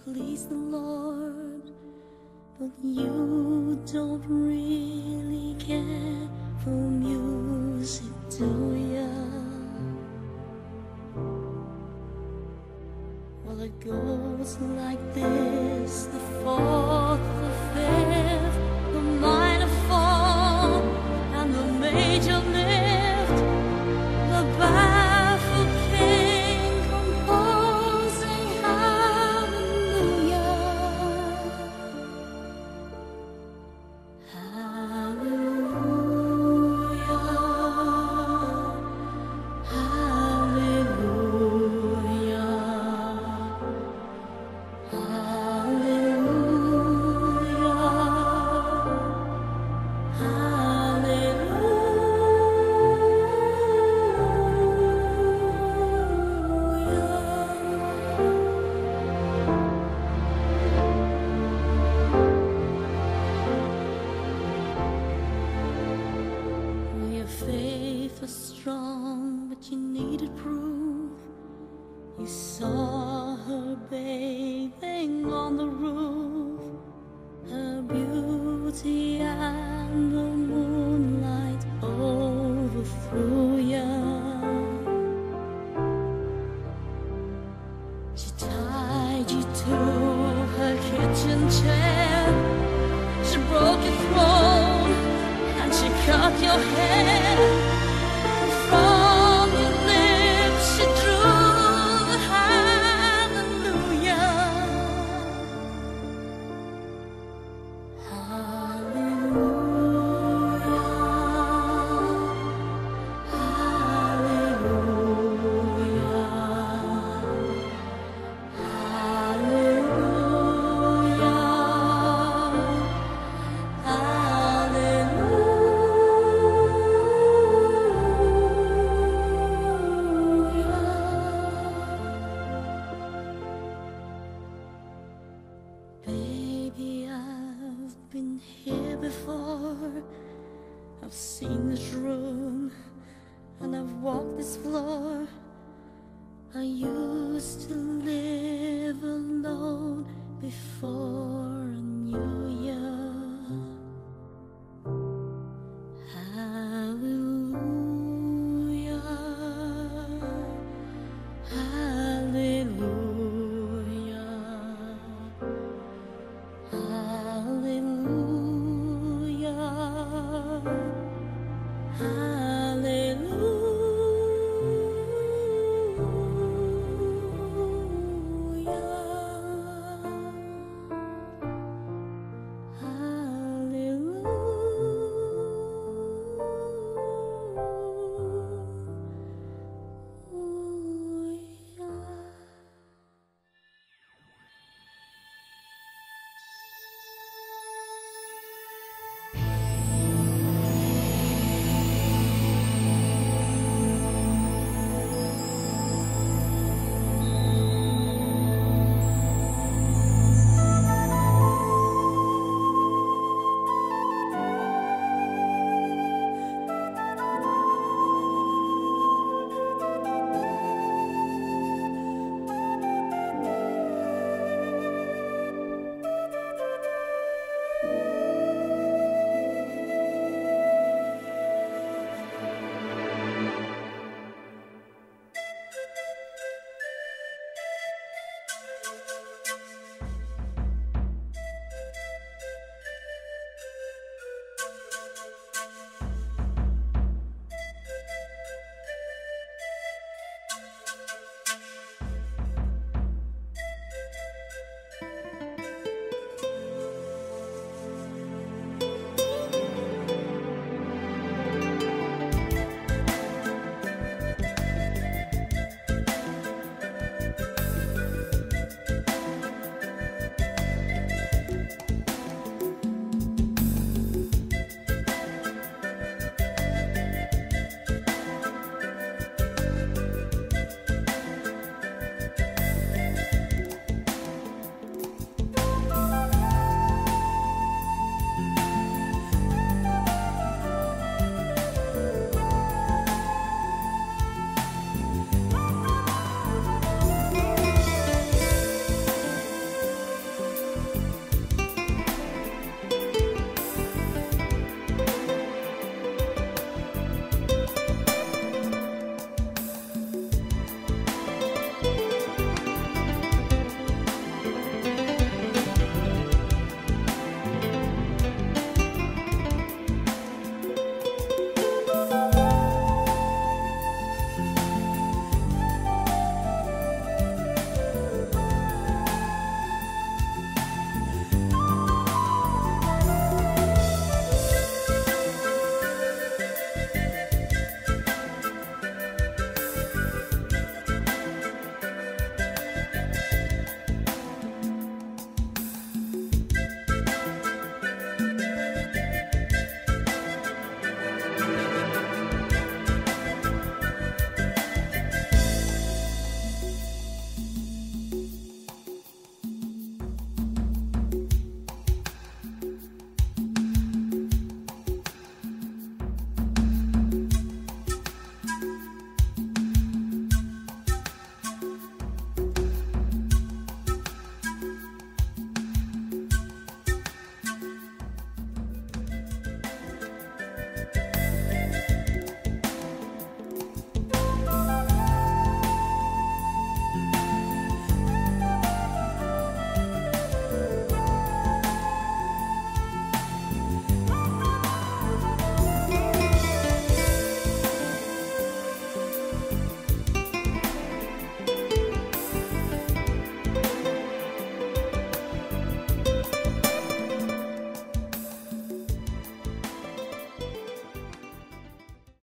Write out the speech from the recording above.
please the Lord, but you don't really care for music, do ya? Well, it goes like this: the fourth, the fifth, the minor fall, and the major lift. The baffled king composing hallelujah, hallelujah, hallelujah, faith was strong, but you needed proof. You saw her bathing on the roof, her beauty and the moonlight overthrew ya. She tied you to her kitchen chair, she broke your throne, and she cut your hair. From your lips she drew the hallelujah, hallelujah, hallelujah, baby, I've been here before. I've seen this room and I've walked this floor. I used to live